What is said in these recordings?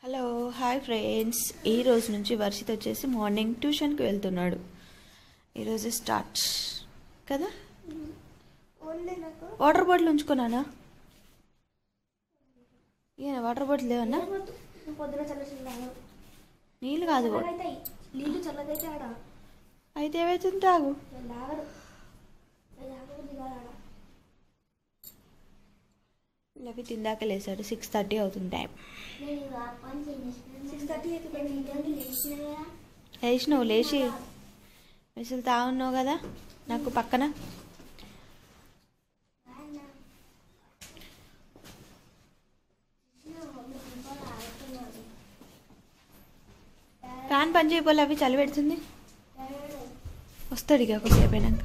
Hello hi friends, ఈ రోజు నుంచి వర్షిత్ వచ్చేసి మార్నింగ్ ట్యూషన్కి వెళ్తున్నాడు. ఈరోజు స్టార్ట్ కదా. వాటర్ బాటిల్ ఉంచుకున్నానా? ఈయన వాటర్ బాటిల్ లేవన్నా? నీళ్ళు కాదు అయితే ఏవైతుంది తాగు. లవి తిందాక లేసాడు. 6:30 అవుతుంది టైం. లేచినావు, లేచి మెసులు తాగున్నావు కదా నాకు పక్కన. ఫ్యాన్ పని చేయపోలే, అవి చలి పెడుతుంది. వస్తాడు ఇక ఒకసేపు అయినాక.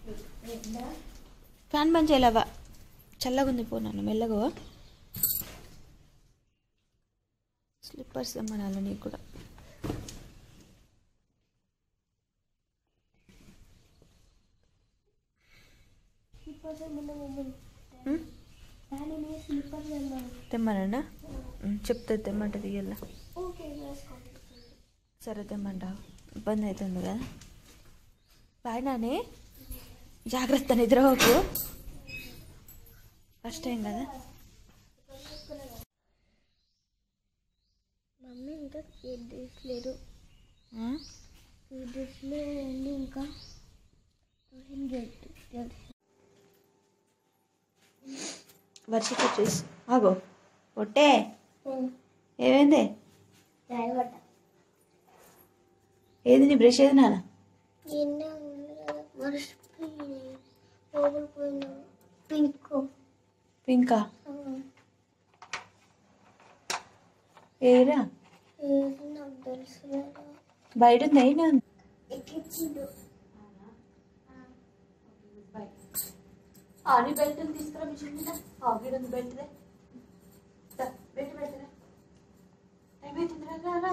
ఫ్యాన్ పని చేయలేవా? చల్లగా ఉంది. పోనాను మెల్లగా. స్లిప్పర్స్ తెమ్మనాలి నీకు కూడా. తెమ్మనా? చెప్తా తెమ్మంటది ఇయ్యాల. సరే తెమ్మంటావు. ఇబ్బంది అవుతుంది కదా. బాయ్ నానే, జాగ్రత్త, నిద్రపోకు. ఫస్ట్ టైం కదా. మమ్మీ ఇంకా ఏ డ్రెస్ లేదు. ఈ డ్రెస్లో ఉంది ఇంకా వర్షిత్ వచ్చేసి ఆగో. పొట్టే ఏమైంది? ఏది నీ బ్రష్? ఏది నాన్న? పింకా? ఏరా బయట ఉంది. అయినా నీ బెల్ట్ తీసుకురా. మిషన్ మీద ఉంది బెల్ట్. బెల్ట్ పెడతారా? ఏమైతుందిరా?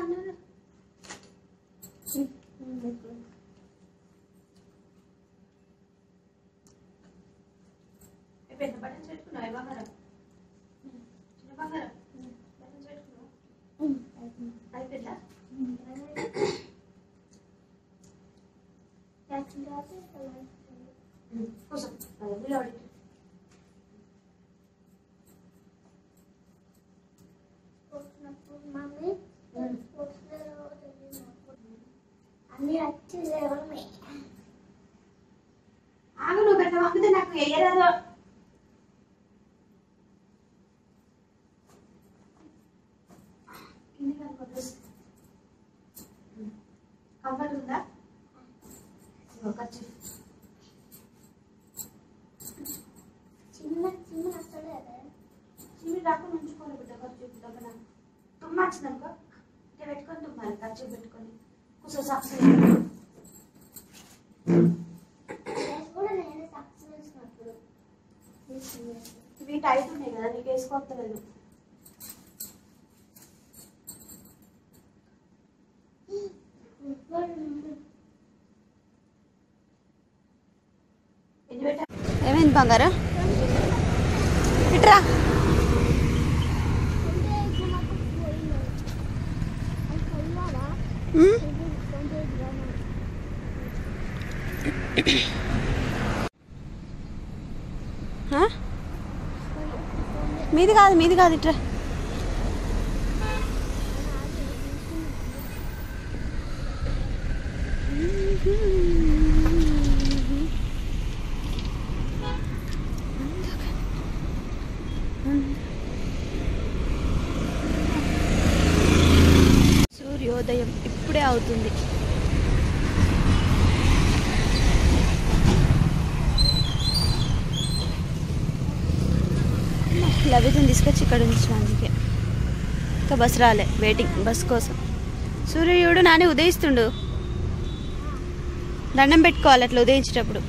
పెద్ద బటన్స్ పెట్టుకున్నావు. బంగారం చిన్న బంగారం బటన్స్ పెట్టుకున్నావు. అయిపోయిందా? కూర్చో. మమ్మీ అన్నీ వచ్చి ఆగు. నువ్వు పెట్ట పంపితే నాకు వేయరాదు. కంఫర్ట్ ఉందా? చిన్న చిన్న వస్తాడు కదా. చిన్న రాకుండా ఉంచుకోవాలి బిడ్డ. ఖర్చు దగ్గర తుమ్మ వచ్చిందనుకో ఇట్లా పెట్టుకొని తుమ్మాలి. ఖర్చు పెట్టుకొని కూర్చో. సాక్స్ కూడా నేను సాక్స్ వేసినప్పుడు ఇవి టైట్ ఉన్నాయి కదా, నీకు వేసుకోవట్లేదు. ఏమైంది బంగారం? ఇట్రా. మీది కాదు, మీది కాదు. ఇట్రా. సూర్యోదయం ఇప్పుడే అవుతుంది. లవితని తీసుకొచ్చి ఇక్కడ ఉంచిన. అందుకే ఇంకా బస్ రాలే, వెయిటింగ్ బస్ కోసం. సూర్యుడు నాని ఉదయిస్తుండు. దండం పెట్టుకోవాలి అట్లా ఉదయించేటప్పుడు.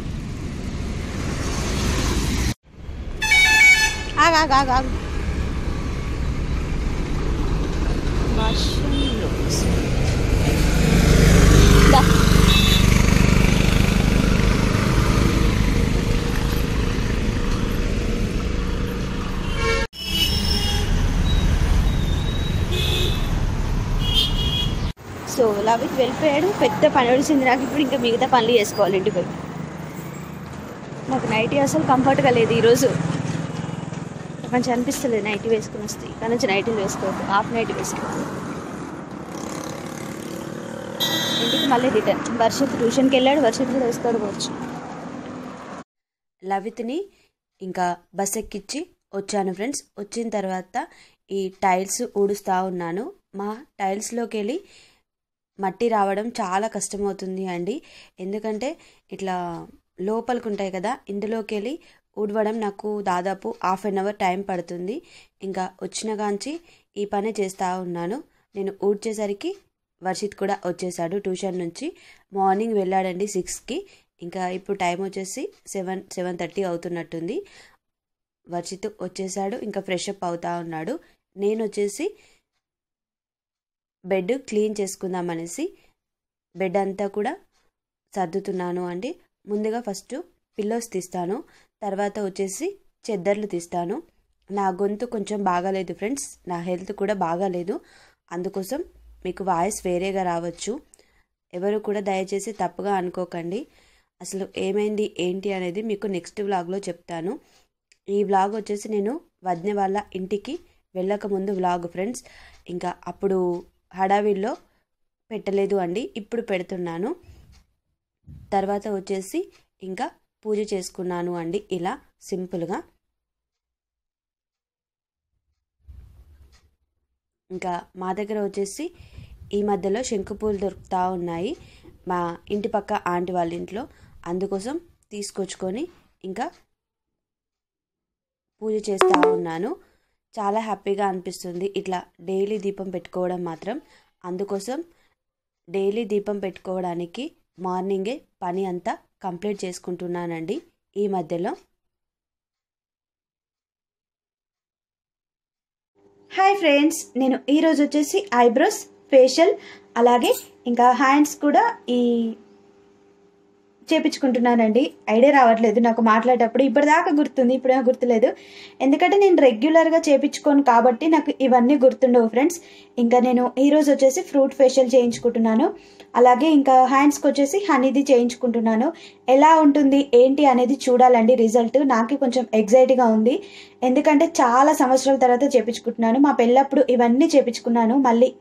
ఆగాగాగాగు. సో లవిత్ వెళ్ళిపోయాడు. పెద్ద పని వచ్చింది నాకు. ఇప్పుడు ఇంకా మిగతా పనులు చేసుకోవాలి ఇంటికి పోయి. నాకు నైటీ అసలు కంఫర్ట్గా లేదు ఈరోజు. మంచిగా అనిపిస్తలేదు నైటీ వేసుకుని వస్తే. ఇక్కడ నుంచి నైటీలు వేసుకోవద్దు, హాఫ్ నైటీ వేసుకోవాలి. ఇంటికి మళ్ళీ రిటర్న్. వర్షిత్ ట్యూషన్కి వెళ్ళాడు. వర్షిత్ కూడా వేసుకోడు పోవచ్చు. లవిత్ని ఇంకా బస్ ఎక్కించి వచ్చాను ఫ్రెండ్స్. వచ్చిన తర్వాత ఈ టైల్స్ ఊడుస్తూ ఉన్నాను. మా టైల్స్లోకి వెళ్ళి మట్టి రావడం చాలా కష్టమవుతుంది అండి. ఎందుకంటే ఇట్లా లోపలికి ఉంటాయి కదా, ఇందులోకి వెళ్ళి ఊడవడం నాకు దాదాపు హాఫ్ అన్ అవర్ టైం పడుతుంది. ఇంకా వచ్చిన కాంచి ఈ పని చేస్తూ ఉన్నాను. నేను ఊడ్చేసరికి వర్షిత్ కూడా వచ్చేసాడు ట్యూషన్ నుంచి. మార్నింగ్ వెళ్ళాడండి 6కి. ఇంకా ఇప్పుడు టైం వచ్చేసి 7:30 అవుతున్నట్టుంది. వర్షిత్ వచ్చేసాడు. ఇంకా ఫ్రెష్ అప్ అవుతా ఉన్నాడు. నేను వచ్చేసి బెడ్ క్లీన్ చేసుకుందామనేసి బెడ్ అంతా కూడా సర్దుతున్నాను అండి. ముందుగా ఫస్ట్ పిల్లోస్ తీస్తాను, తర్వాత వచ్చేసి చెద్దర్లు తీస్తాను. నా గొంతు కొంచెం బాగాలేదు ఫ్రెండ్స్, నా హెల్త్ కూడా బాగాలేదు. అందుకోసం మీకు వాయిస్ వేరేగా రావచ్చు. ఎవరు కూడా దయచేసి తప్పుగా అనుకోకండి. అసలు ఏమైంది ఏంటి అనేది మీకు నెక్స్ట్ వ్లాగ్లో చెప్తాను. ఈ వ్లాగ్ వచ్చేసి నేను వదిన వాళ్ళ ఇంటికి వెళ్ళకముందు వ్లాగ్ ఫ్రెండ్స్. ఇంకా అప్పుడు హడావిల్లో పెట్టలేదు అండి, ఇప్పుడు పెడుతున్నాను. తర్వాత వచ్చేసి ఇంకా పూజ చేసుకున్నాను అండి ఇలా సింపుల్గా. ఇంకా మా దగ్గర వచ్చేసి ఈ మధ్యలో శంకుపూలు దొరుకుతూ ఉన్నాయి మా ఇంటి పక్క ఆంటీ వాళ్ళ ఇంట్లో. అందుకోసం తీసుకొచ్చుకొని ఇంకా పూజ చేస్తూ ఉన్నాను. చాలా హ్యాపీగా అనిపిస్తుంది ఇట్లా డైలీ దీపం పెట్టుకోవడం మాత్రం. అందుకోసం డైలీ దీపం పెట్టుకోవడానికి మార్నింగే పని అంతా కంప్లీట్ చేసుకుంటున్నానండి ఈ మధ్యలో. హాయ్ ఫ్రెండ్స్, నేను ఈరోజు వచ్చేసి ఐబ్రోస్, ఫేషియల్ అలాగే ఇంకా హ్యాండ్స్ కూడా చేపించుకుంటున్నానండి. ఐడియా రావట్లేదు నాకు మాట్లాడేటప్పుడు. ఇప్పటిదాకా గుర్తుంది, ఇప్పుడేమో గుర్తులేదు. ఎందుకంటే నేను రెగ్యులర్గా చేపించుకోను కాబట్టి నాకు ఇవన్నీ గుర్తుండవు ఫ్రెండ్స్. ఇంకా నేను ఈరోజు వచ్చేసి ఫ్రూట్ ఫేషియల్ చేయించుకుంటున్నాను. అలాగే ఇంకా హ్యాండ్స్కి వచ్చేసి హనీది చేయించుకుంటున్నాను. ఎలా ఉంటుంది ఏంటి అనేది చూడాలండి రిజల్ట్. నాకు కొంచెం ఎగ్జైట్గా ఉంది, ఎందుకంటే చాలా సంవత్సరాల తర్వాత చేయించుకుంటున్నాను. మా పెళ్ళప్పుడు ఇవన్నీ చేయించుకున్నాను, మళ్ళీ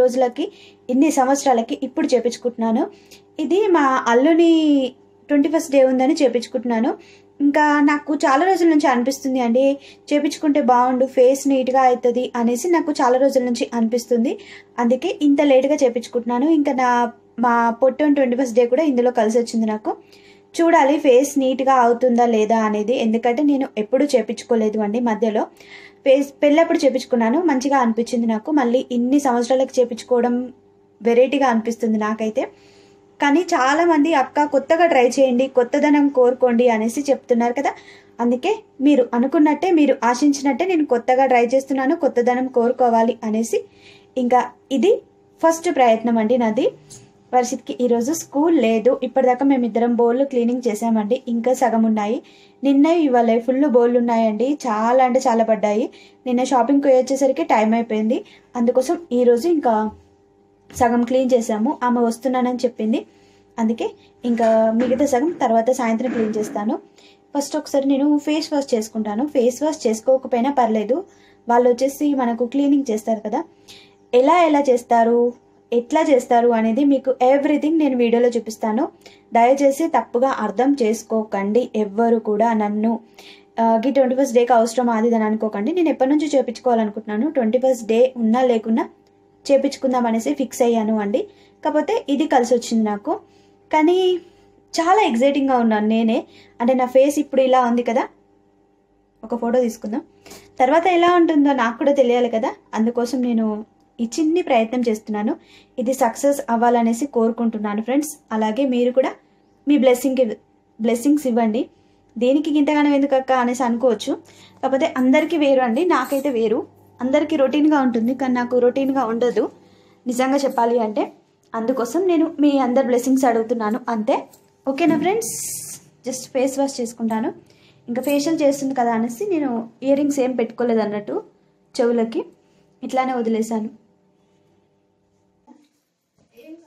ఇన్ని సంవత్సరాలకి ఇప్పుడు చేయించుకుంటున్నాను. ఇది మా అల్లుని 21st డే ఉందని చేయించుకుంటున్నాను. ఇంకా నాకు చాలా రోజుల నుంచి అనిపిస్తుంది అండి, చేయించుకుంటే బాగుండు, ఫేస్ నీట్గా అవుతుంది అనేసి నాకు చాలా రోజుల నుంచి అనిపిస్తుంది. అందుకే ఇంత లేట్గా చేయించుకుంటున్నాను. ఇంకా మా పొట్టోని 21st డే కూడా ఇందులో కలిసి వచ్చింది నాకు. చూడాలి ఫేస్ నీట్గా అవుతుందా లేదా అనేది, ఎందుకంటే నేను ఎప్పుడూ చేయించుకోలేదు అండి. మధ్యలో పెళ్ళప్పుడు చేయించుకున్నాను, మంచిగా అనిపించింది నాకు. మళ్ళీ ఇన్ని సంవత్సరాలకు చేయించుకోవడం వెరైటీగా అనిపిస్తుంది నాకైతే. కానీ చాలామంది అక్క కొత్తగా ట్రై చేయండి, కొత్తదనం కోరుకోండి అనేసి చెప్తున్నారు కదా. అందుకే మీరు అనుకున్నట్టే, మీరు ఆశించినట్టే నేను కొత్తగా ట్రై చేస్తున్నాను, కొత్తదనం కోరుకోవాలి అనేసి. ఇంకా ఇది ఫస్ట్ ప్రయత్నం అండి నాది. వర్షిత్కి ఈరోజు స్కూల్ లేదు. ఇప్పటిదాకా మేమిద్దరం బౌళ్ళు క్లీనింగ్ చేసామండి, ఇంకా సగం ఉన్నాయి. నిన్న ఇవాళ ఫుల్ బౌళ్ళు ఉన్నాయండి, చాలా అంటే చాలా పడ్డాయి. నిన్న షాపింగ్కి వచ్చేసరికి టైం అయిపోయింది. అందుకోసం ఈరోజు ఇంకా సగం క్లీన్ చేసాము. ఆమె వస్తున్నానని చెప్పింది, అందుకే ఇంకా మిగతా సగం తర్వాత సాయంత్రం క్లీన్ చేస్తాను. ఫస్ట్ ఒకసారి నేను ఫేస్ వాష్ చేసుకుంటాను. ఫేస్ వాష్ చేసుకోకపోయినా పర్లేదు, వాళ్ళు వచ్చేసి మనకు క్లీనింగ్ చేస్తారు కదా. ఎలా చేస్తారు, ఎట్లా చేస్తారు అనేది మీకు ఎవ్రీథింగ్ నేను వీడియోలో చూపిస్తాను. దయచేసి తప్పుగా అర్థం చేసుకోకండి. ఎవ్వరు కూడా నన్ను 21st డేకి అవసరం అది అని అనుకోకండి. నేను ఎప్పటి నుంచి చేయించుకోవాలనుకుంటున్నాను, 21st డే ఉన్నా లేకున్నా చేయించుకుందాం అనేసి ఫిక్స్ అయ్యాను అండి. కాకపోతే ఇది కలిసి వచ్చింది నాకు. కానీ చాలా ఎగ్జైటింగ్గా ఉన్నాను నేనే. అంటే నా ఫేస్ ఇప్పుడు ఇలా ఉంది కదా, ఒక ఫోటో తీసుకుందాం, తర్వాత ఎలా ఉంటుందో నాకు కూడా తెలియాలి కదా. అందుకోసం నేను ఈ చిన్ని ప్రయత్నం చేస్తున్నాను. ఇది సక్సెస్ అవ్వాలనేసి కోరుకుంటున్నాను ఫ్రెండ్స్. అలాగే మీరు కూడా మీ బ్లెస్సింగ్స్ ఇవ్వండి. దేనికి ఇంతగానో ఎందుకు అక్క అనేసి అనుకోవచ్చు, కాకపోతే అందరికీ వేరు అండి. నాకైతే వేరు, అందరికీ రొటీన్గా ఉంటుంది, కానీ నాకు రొటీన్గా ఉండదు నిజంగా చెప్పాలి అంటే. అందుకోసం నేను మీ అందరి బ్లెస్సింగ్స్ అడుగుతున్నాను అంతే. ఓకేనా ఫ్రెండ్స్, జస్ట్ ఫేస్ వాష్ చేసుకుంటాను. ఇంకా ఫేషియల్ చేస్తుంది కదా అనేసి నేను ఇయర్ రింగ్స్ ఏం పెట్టుకోలేదు అన్నట్టు, చెవులకి ఇట్లానే వదిలేశాను.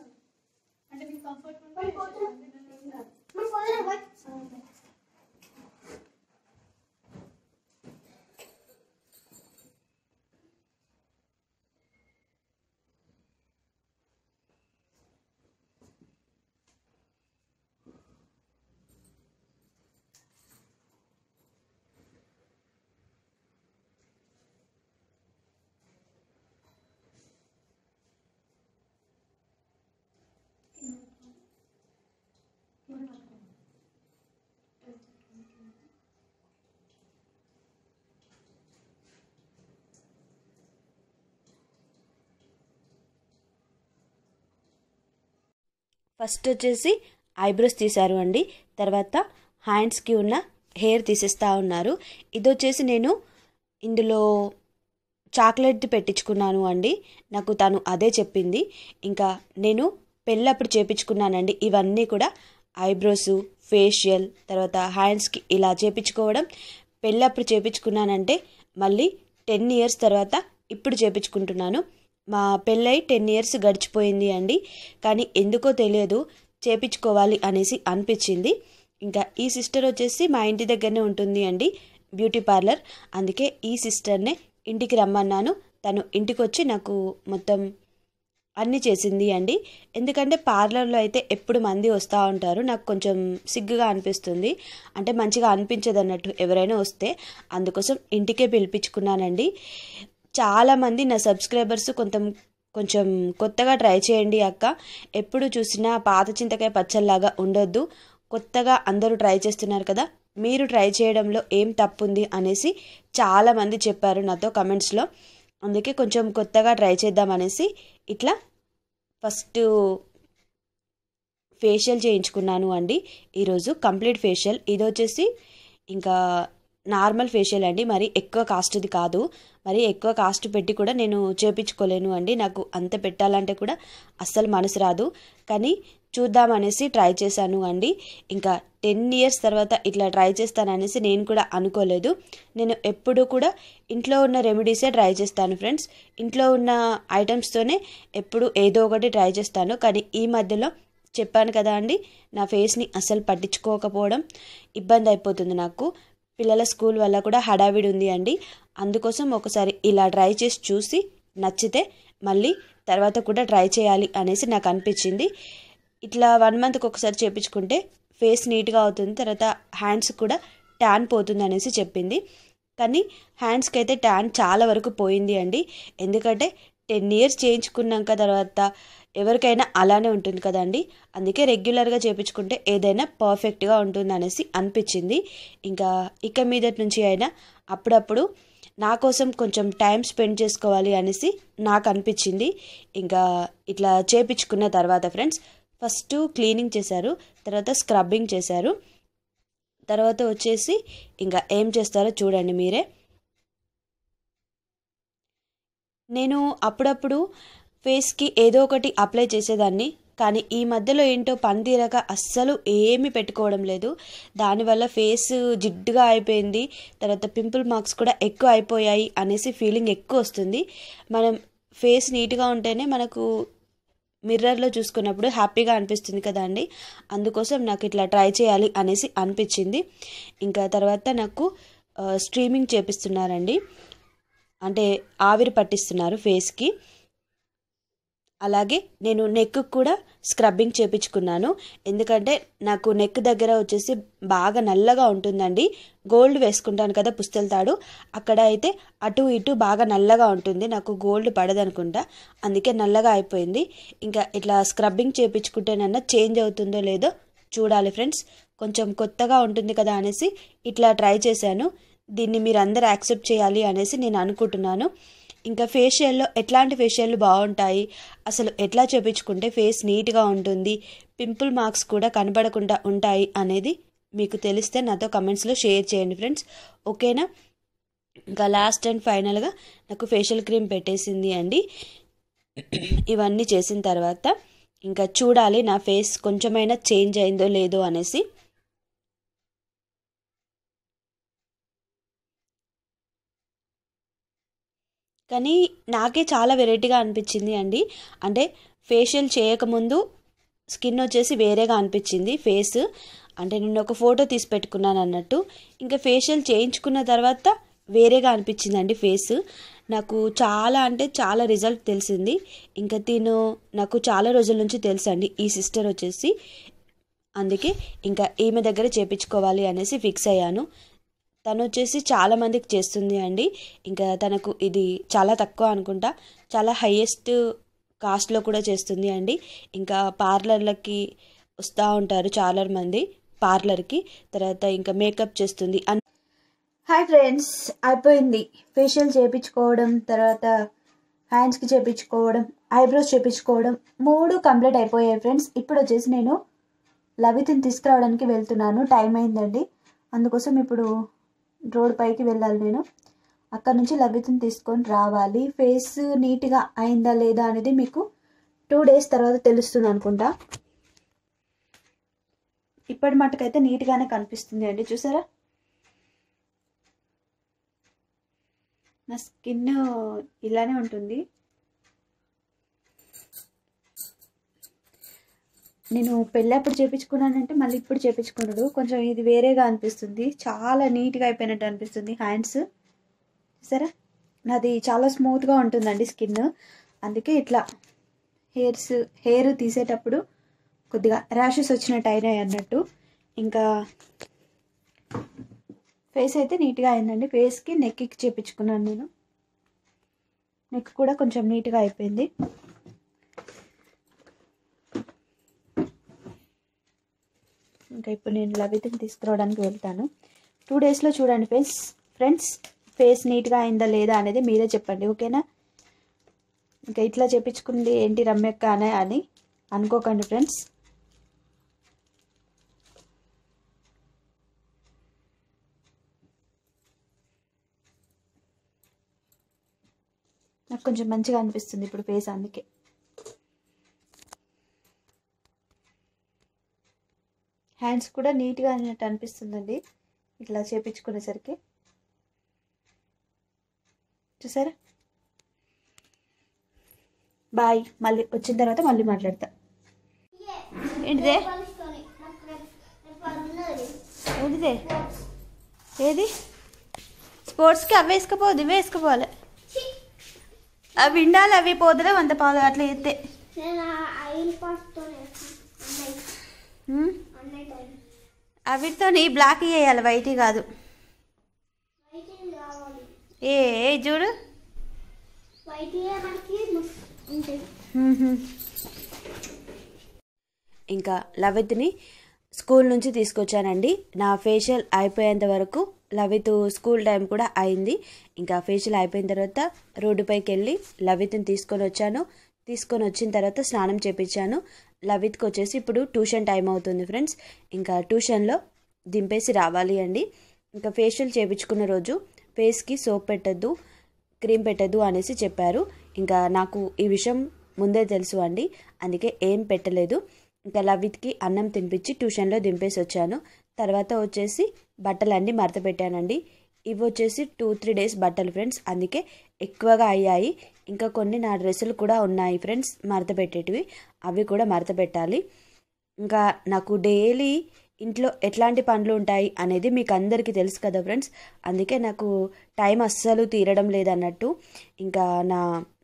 ఫస్ట్ వచ్చేసి ఐబ్రోస్ తీశారు అండి. తర్వాత హ్యాండ్స్కి ఉన్న హెయిర్ తీసేస్తూ ఉన్నారు. ఇది వచ్చేసి నేను ఇందులో చాక్లెట్ పెట్టించుకున్నాను అండి. నాకు తను అదే చెప్పింది. ఇంకా నేను పెళ్ళప్పుడు చేపించుకున్నానండి. ఇవన్నీ కూడా ఐబ్రోసు, ఫేషియల్, తర్వాత హ్యాండ్స్కి ఇలా చేపించుకోవడం పెళ్ళప్పుడు చేపించుకున్నానంటే మళ్ళీ 10 years తర్వాత ఇప్పుడు చేపించుకుంటున్నాను. మా పెళ్ళై 10 years గడిచిపోయింది అండి. కానీ ఎందుకో తెలియదు చేపించుకోవాలి అనేసి అనిపించింది. ఇంకా ఈ సిస్టర్ వచ్చేసి మా ఇంటి దగ్గరనే ఉంటుంది అండి, బ్యూటీ పార్లర్. అందుకే ఈ సిస్టర్నే ఇంటికి రమ్మన్నాను. తను ఇంటికి వచ్చి నాకు మొత్తం అన్నీ చేసింది అండి. ఎందుకంటే పార్లర్లో అయితే ఎప్పుడు మంది వస్తూ ఉంటారు. నాకు కొంచెం సిగ్గుగా అనిపిస్తుంది, అంటే మంచిగా అనిపించదు అన్నట్టు ఎవరైనా వస్తే. అందుకోసం ఇంటికే పిలిపించుకున్నానండి. చాలామంది నా సబ్స్క్రైబర్స్ కొంచెం కొత్తగా ట్రై చేయండి అక్క, ఎప్పుడు చూసినా పాత చింతకాయ పచ్చల్లాగా ఉండొద్దు, కొత్తగా అందరూ ట్రై చేస్తున్నారు కదా, మీరు ట్రై చేయడంలో ఏం తప్పుంది అనేసి చాలామంది చెప్పారు నాతో కమెంట్స్లో. అందుకే కొంచెం కొత్తగా ట్రై చేద్దామనేసి ఇట్లా ఫస్ట్ ఫేషియల్ చేయించుకున్నాను అండి ఈరోజు. Complete facial. ఇది వచ్చేసి ఇంకా నార్మల్ ఫేషియల్ అండి, మరి ఎక్కువ కాస్ట్ది కాదు. మరి ఎక్కువ కాస్ట్ పెట్టి కూడా నేను చేయించుకోలేను అండి. నాకు అంత పెట్టాలంటే కూడా అస్సలు మనసు రాదు. కానీ చూద్దామనేసి ట్రై చేశాను అండి. ఇంకా 10 years తర్వాత ఇట్లా ట్రై చేస్తాననేసి నేను కూడా అనుకోలేదు. నేను ఎప్పుడు కూడా ఇంట్లో ఉన్న రెమెడీసే ట్రై చేస్తాను ఫ్రెండ్స్. ఇంట్లో ఉన్న ఐటమ్స్తోనే ఎప్పుడు ఏదో ఒకటి ట్రై చేస్తాను. కానీ ఈ మధ్యలో చెప్పాను కదా అండి, నా ఫేస్ని అస్సలు పట్టించుకోకపోవడం ఇబ్బంది అయిపోతుంది నాకు. పిల్లల స్కూల్ వల్ల కూడా హడావిడి ఉంది అండి. అందుకోసం ఒకసారి ఇలా ట్రై చేసి చూసి నచ్చితే మళ్ళీ తర్వాత కూడా ట్రై చేయాలి అనేసి నాకు అనిపించింది. ఇట్లా 1 monthకి ఒకసారి చేయించుకుంటే ఫేస్ నీట్గా అవుతుంది, తర్వాత హ్యాండ్స్ కూడా ట్యాన్ పోతుంది అనేసి చెప్పింది. కానీ హ్యాండ్స్కి అయితే ట్యాన్ చాలా వరకు పోయింది అండి. ఎందుకంటే 10 years చేయించుకున్నాక తర్వాత ఎవరికైనా అలానే ఉంటుంది కదండి. అందుకే రెగ్యులర్గా చేయించుకుంటే ఏదైనా పర్ఫెక్ట్గా ఉంటుంది అనేసి అనిపించింది. ఇంకా ఇక మీదటి నుంచి అయినా అప్పుడప్పుడు నా కోసం కొంచెం టైం స్పెండ్ చేసుకోవాలి అనేసి నాకు అనిపించింది. ఇంకా ఇట్లా చేయించుకున్న తర్వాత ఫ్రెండ్స్ ఫస్ట్ క్లీనింగ్ చేశారు, తర్వాత స్క్రబ్బింగ్ చేశారు, తర్వాత వచ్చేసి ఇంకా ఏం చేస్తారో చూడండి మీరే. నేను అప్పుడప్పుడు ఫేస్కి ఏదో ఒకటి అప్లై చేసేదాన్ని, కానీ ఈ మధ్యలో ఏంటో పని తీరక అస్సలు ఏమీ పెట్టుకోవడం లేదు. దానివల్ల ఫేస్ జిడ్డుగా అయిపోయింది, తర్వాత పింపుల్ మార్క్స్ కూడా ఎక్కువ అయిపోయాయి అనేసి ఫీలింగ్ ఎక్కువ వస్తుంది. మనం ఫేస్ నీట్గా ఉంటేనే మనకు మిర్రర్లో చూసుకున్నప్పుడు హ్యాపీగా అనిపిస్తుంది కదండి. అందుకోసం నాకు ఇట్లా ట్రై చేయాలి అనేసి అనిపించింది. ఇంకా తర్వాత నాకు స్ట్రీమింగ్ చేపిస్తున్నారండి, అంటే ఆవిరి పట్టిస్తున్నారు ఫేస్కి. అలాగే నేను నెక్ కూడా స్క్రబ్బింగ్ చేపించుకున్నాను. ఎందుకంటే నాకు నెక్ దగ్గర వచ్చేసి బాగా నల్లగా ఉంటుందండి. గోల్డ్ వేసుకుంటాను కదా పుస్తల తాడు, అక్కడ అయితే అటు ఇటు బాగా నల్లగా ఉంటుంది. నాకు గోల్డ్ పడదనుకుంటా, అందుకే నల్లగా అయిపోయింది. ఇంకా ఇట్లా స్క్రబ్బింగ్ చేపించుకుంటేనన్నా చేంజ్ అవుతుందో లేదో చూడాలి ఫ్రెండ్స్. కొంచెం కొత్తగా ఉంటుంది కదా అనేసి ఇట్లా ట్రై చేశాను. దీన్ని మీరు అందరూ యాక్సెప్ట్ చేయాలి అనేసి నేను అనుకుంటున్నాను. ఇంకా ఫేషియల్లో ఎట్లాంటి ఫేషియల్ బాగుంటాయి, అసలు ఎట్లా చేపించుకుంటే ఫేస్ నీట్గా ఉంటుంది, పింపుల్ మార్క్స్ కూడా కనబడకుండా ఉంటాయి అనేది మీకు తెలిస్తే నాతో కమెంట్స్లో షేర్ చేయండి ఫ్రెండ్స్, ఓకేనా. ఇంకా లాస్ట్ అండ్ ఫైనల్గా నాకు ఫేషియల్ క్రీమ్ పెట్టేసింది అండి. ఇవన్నీ చేసిన తర్వాత ఇంకా చూడాలి నా ఫేస్ కొంచెమైనా చేంజ్ అయిందో లేదో అనేసి. కానీ నాకే చాలా వెరైటీగా అనిపించింది అండి. అంటే ఫేషియల్ చేయకముందు స్కిన్ వచ్చేసి వేరేగా అనిపించింది ఫేస్, అంటే నేను ఒక ఫోటో తీసి పెట్టుకున్నాను అన్నట్టు. ఇంకా ఫేషియల్ చేయించుకున్న తర్వాత వేరేగా అనిపించిందండి ఫేస్. నాకు చాలా అంటే చాలా రిజల్ట్ తెలిసింది. ఇంకా నాకు చాలా రోజుల నుంచి తెలుసండి ఈ సిస్టర్ వచ్చేసి. అందుకే ఇంకా ఈమె దగ్గర చేయించుకోవాలి అనేసి ఫిక్స్ అయ్యాను. తను వచ్చేసి చాలామందికి చేస్తుంది అండి. ఇంకా తనకు ఇది చాలా తక్కువ అనుకుంటా, చాలా హైయెస్ట్ కాస్ట్లో కూడా చేస్తుంది అండి. ఇంకా పార్లర్లకి వస్తూ ఉంటారు చాలామంది పార్లర్కి. తర్వాత ఇంకా మేకప్ చేస్తుంది. హాయ్ ఫ్రెండ్స్, అయిపోయింది ఫేషియల్ చేయించుకోవడం, తర్వాత హ్యాండ్స్కి చేయించుకోవడం, ఐబ్రోస్ చేయించుకోవడం 3 కంప్లీట్ అయిపోయాయి ఫ్రెండ్స్. ఇప్పుడు వచ్చేసి నేను లవిత్ని తీసుకురావడానికి వెళ్తున్నాను. టైం అయిందండి, అందుకోసం ఇప్పుడు రోడ్ పైకి వెళ్ళాలి. నేను అక్కడ నుంచి లవిత్ని తీసుకొని రావాలి. ఫేస్ నీట్గా అయిందా లేదా అనేది మీకు 2 days తర్వాత తెలుస్తుంది అనుకుంటా. ఇప్పటి మట్టుకైతే నీట్గానే కనిపిస్తుంది అండి. చూసారా, నా స్కిన్ ఇలానే ఉంటుంది. నేను పెళ్ళప్పుడు చేయించుకున్నానంటే మళ్ళీ ఇప్పుడు చేయించుకున్నాడు. కొంచెం ఇది వేరేగా అనిపిస్తుంది, చాలా నీట్గా అయిపోయినట్టు అనిపిస్తుంది హ్యాండ్స్. సరే, నాది చాలా స్మూత్గా ఉంటుందండి స్కిన్. అందుకే ఇట్లా హెయిర్ తీసేటప్పుడు కొద్దిగా ర్యాషెస్ వచ్చినట్టు అయినాయి అన్నట్టు. ఇంకా ఫేస్ అయితే నీట్గా అయిందండి. ఫేస్కి నెక్కి చేయించుకున్నాను నేను. నెక్ కూడా కొంచెం నీట్గా అయిపోయింది. ఇంకా ఇప్పుడు నేను లవిత్ని తీసుకురావడానికి వెళ్తాను. 2 daysలో చూడండి ఫ్రెండ్స్, ఫేస్ నీట్గా అయిందా లేదా అనేది మీరే చెప్పండి, ఓకేనా? ఇంకా ఇట్లా చేయించుకుంది ఏంటి రమ్యక్క అని అనుకోకండి ఫ్రెండ్స్. నాకు కొంచెం మంచిగా అనిపిస్తుంది ఇప్పుడు ఫేస్, అందుకే. హ్యాండ్స్ కూడా నీట్గా అయినట్టు అనిపిస్తుందండి ఇట్లా చేయించుకునేసరికి. చూసారా? బాయ్, మళ్ళీ వచ్చిన తర్వాత మళ్ళీ మాట్లాడతా. ఏంటిదే ఏంటిదే ఏది? స్పోర్ట్స్కి అవి వేసుకపోదు, ఇవే వేసుకపోవాలి. అవి ఉండాలి, అవి పోదులే 100 పాలు అట్లా ఎత్తే. అవిటితో బ్లాక్ చేయాలి, వైట్ కాదు. ఏ చూడు, ఇంకా లవిత్ని స్కూల్ నుంచి తీసుకొచ్చానండి. నా ఫేషియల్ అయిపోయేంత వరకు లవిత్ స్కూల్ టైం కూడా అయింది. ఇంకా ఫేషియల్ అయిపోయిన తర్వాత రోడ్డుపైకి వెళ్ళి లవిత్ని తీసుకొని వచ్చాను. తీసుకొని వచ్చిన తర్వాత స్నానం చేయించాను. లవిత్కి వచ్చేసి ఇప్పుడు ట్యూషన్ టైం అవుతుంది ఫ్రెండ్స్. ఇంకా ట్యూషన్లో దింపేసి రావాలి అండి. ఇంకా ఫేషియల్ చేయించుకున్న రోజు ఫేస్కి సోప్ పెట్టద్దు, క్రీమ్ పెట్టద్దు అనేసి చెప్పారు. ఇంకా నాకు ఈ విషయం ముందే తెలుసు అండి, అందుకే ఏం పెట్టలేదు. ఇంకా లవిత్కి అన్నం తినిపించి ట్యూషన్లో దింపేసి వచ్చాను. తర్వాత వచ్చేసి బట్టలన్నీ మడత పెట్టానండి. ఇవి వచ్చేసి 2-3 days బట్టలు ఫ్రెండ్స్, అందుకే ఎక్కువగా అయ్యాయి. ఇంకా కొన్ని నా డ్రెస్సులు కూడా ఉన్నాయి ఫ్రెండ్స్ మడత పెట్టేటివి, అవి కూడా మడత పెట్టాలి. ఇంకా నాకు డైలీ ఇంట్లో ఎట్లాంటి పనులు ఉంటాయి అనేది మీకు అందరికీ తెలుసు కదా ఫ్రెండ్స్. అందుకే నాకు టైం అస్సలు తీరడం లేదన్నట్టు. ఇంకా నా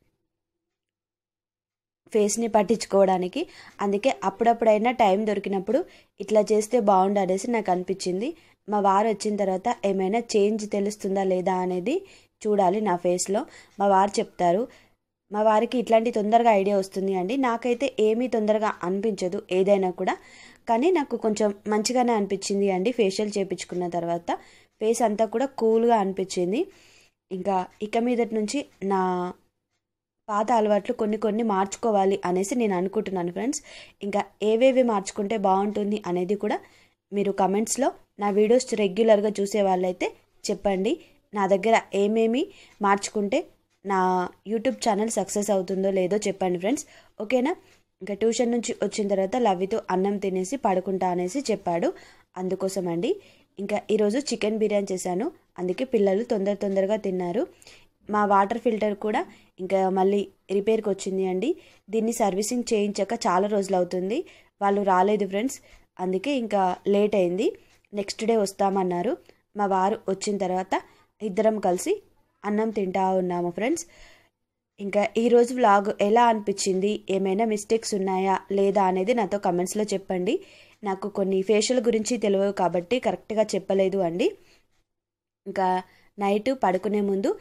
ఫేస్ని పట్టించుకోవడానికి, అందుకే అప్పుడప్పుడైనా టైం దొరికినప్పుడు ఇట్లా చేస్తే బాగుండు అనేసి నాకు అనిపించింది. మా వారు వచ్చిన తర్వాత ఏమైనా చేంజ్ తెలుస్తుందా లేదా అనేది చూడాలి నా ఫేస్లో. మా వారు చెప్తారు. మా వారికి ఇట్లాంటి తొందరగా ఐడియా వస్తుంది అండి. నాకైతే ఏమీ తొందరగా అనిపించదు ఏదైనా కూడా, కానీ నాకు కొంచెం మంచిగానే అనిపించింది అండి ఫేషియల్ చేయించుకున్న తర్వాత. ఫేస్ అంతా కూడా కూల్గా అనిపించింది. ఇంకా ఇక మీదటి నుంచి నా పాత అలవాట్లు కొన్ని మార్చుకోవాలి అనేసి నేను అనుకుంటున్నాను ఫ్రెండ్స్. ఇంకా ఏవేవి మార్చుకుంటే బాగుంటుంది అనేది కూడా మీరు కమెంట్స్లో నా వీడియోస్ రెగ్యులర్గా చూసే వాళ్ళైతే చెప్పండి. నా దగ్గర ఏమేమి మార్చుకుంటే నా యూట్యూబ్ ఛానల్ సక్సెస్ అవుతుందో లేదో చెప్పండి ఫ్రెండ్స్, ఓకేనా? ఇంకా ట్యూషన్ నుంచి వచ్చిన తర్వాత లవ్వితో అన్నం తినేసి పడుకుంటా అనేసి చెప్పాడు, అందుకోసం అండి. ఇంకా ఈరోజు చికెన్ బిర్యానీ చేశాను, అందుకే పిల్లలు తొందరగా తిన్నారు. మా వాటర్ ఫిల్టర్ కూడా ఇంకా మళ్ళీ రిపేర్కి వచ్చింది అండి. దీన్ని సర్వీసింగ్ చేయించాక చాలా రోజులు అవుతుంది, వాళ్ళు రాలేదు ఫ్రెండ్స్. అందుకే ఇంకా లేట్ అయింది. నెక్స్ట్ డే వస్తామన్నారు. మా వారు వచ్చిన తర్వాత ఇద్దరం కలిసి అన్నం తింటా ఉన్నాము ఫ్రెండ్స్. ఇంకా ఈరోజు వ్లాగ్ ఎలా అనిపించింది, ఏమైనా మిస్టేక్స్ ఉన్నాయా లేదా అనేది నాతో కమెంట్స్లో చెప్పండి. నాకు కొన్ని ఫేషియల్ గురించి తెలియవు కాబట్టి కరెక్ట్గా చెప్పలేదు అండి. ఇంకా నైట్ పడుకునే ముందు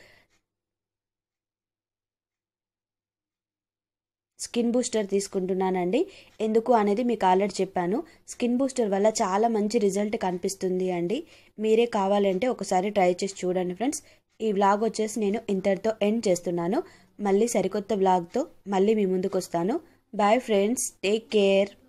స్కిన్ బూస్టర్ తీసుకుంటున్నానండి. ఎందుకు అనేది మీకు ఆల్రెడీ చెప్పాను. స్కిన్ బూస్టర్ వల్ల చాలా మంచి రిజల్ట్ కనిపిస్తుంది అండి. మీరే కావాలంటే ఒకసారి ట్రై చేసి చూడండి ఫ్రెండ్స్. ఈ వ్లాగ్ వచ్చేసి నేను ఇంతటితో ఎండ్ చేస్తున్నాను. మళ్ళీ సరికొత్త వ్లాగ్తో మళ్ళీ మీ ముందుకు వస్తాను. Bye friends, take care.